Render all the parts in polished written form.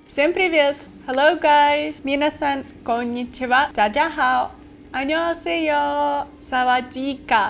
Всем привет! Hello guys! Minasan, konnichiwa, jajahao, 안녕하세요, савадика.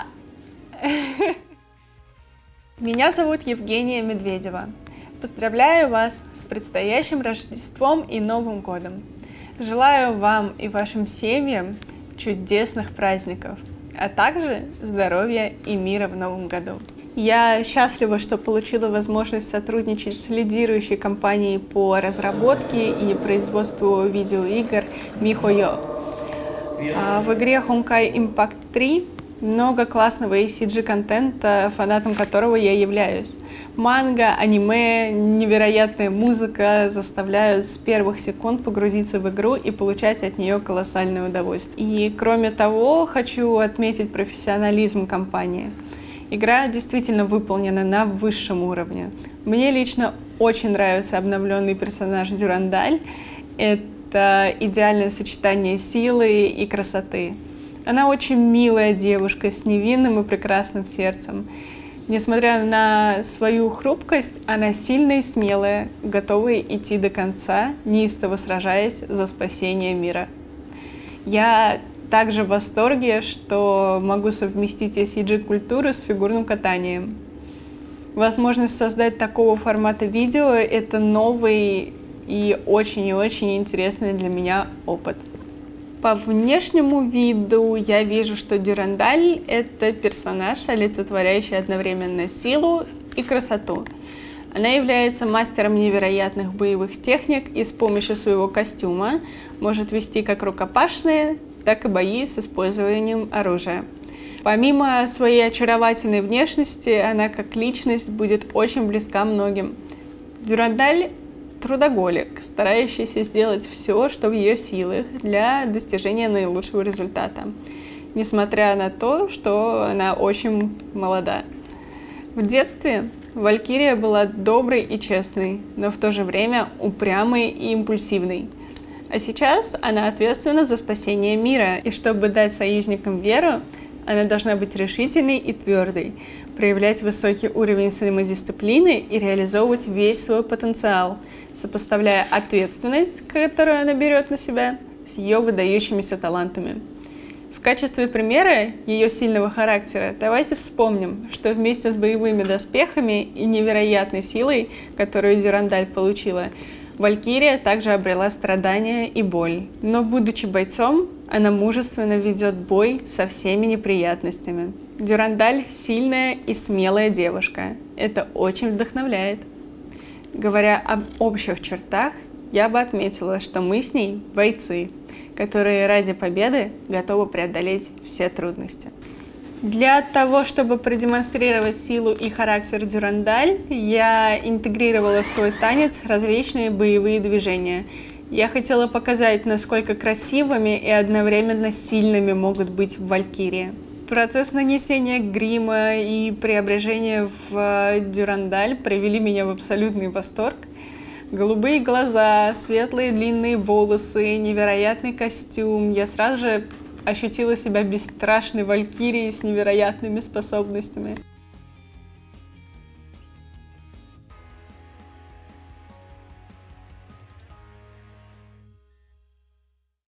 Меня зовут Евгения Медведева. Поздравляю вас с предстоящим Рождеством и Новым годом. Желаю вам и вашим семьям чудесных праздников, а также здоровья и мира в Новом году. Я счастлива, что получила возможность сотрудничать с лидирующей компанией по разработке и производству видеоигр MiHoYo. В игре Honkai Impact 3 много классного ACG-контента, фанатом которого я являюсь. Манга, аниме, невероятная музыка заставляют с первых секунд погрузиться в игру и получать от нее колоссальное удовольствие. И кроме того, хочу отметить профессионализм компании. Игра действительно выполнена на высшем уровне. Мне лично очень нравится обновленный персонаж Дюрандаль. Это идеальное сочетание силы и красоты. Она очень милая девушка с невинным и прекрасным сердцем. Несмотря на свою хрупкость, она сильная и смелая, готовая идти до конца, неистово сражаясь за спасение мира. Я также в восторге, что могу совместить ACG-культуру с фигурным катанием. Возможность создать такого формата видео – это новый и очень интересный для меня опыт. По внешнему виду я вижу, что Дюрандаль – это персонаж, олицетворяющий одновременно силу и красоту. Она является мастером невероятных боевых техник и с помощью своего костюма может вести как рукопашные, так и бои с использованием оружия. Помимо своей очаровательной внешности, она как личность будет очень близка многим. Дюрандаль – трудоголик, старающийся сделать все, что в ее силах для достижения наилучшего результата, несмотря на то, что она очень молода. В детстве Валькирия была доброй и честной, но в то же время упрямой и импульсивной. А сейчас она ответственна за спасение мира, и чтобы дать союзникам веру, она должна быть решительной и твердой, проявлять высокий уровень самодисциплины и реализовывать весь свой потенциал, сопоставляя ответственность, которую она берет на себя, с ее выдающимися талантами. В качестве примера ее сильного характера давайте вспомним, что вместе с боевыми доспехами и невероятной силой, которую Дюрандаль получила, Валькирия также обрела страдания и боль. Но, будучи бойцом, она мужественно ведет бой со всеми неприятностями. Дюрандаль – сильная и смелая девушка. Это очень вдохновляет. Говоря об общих чертах, я бы отметила, что мы с ней бойцы, которые ради победы готовы преодолеть все трудности. Для того, чтобы продемонстрировать силу и характер Дюрандаль, я интегрировала в свой танец различные боевые движения. Я хотела показать, насколько красивыми и одновременно сильными могут быть валькирии. Процесс нанесения грима и преображения в Дюрандаль привели меня в абсолютный восторг. Голубые глаза, светлые длинные волосы, невероятный костюм. Я сразу же ощутила себя бесстрашной валькирией с невероятными способностями.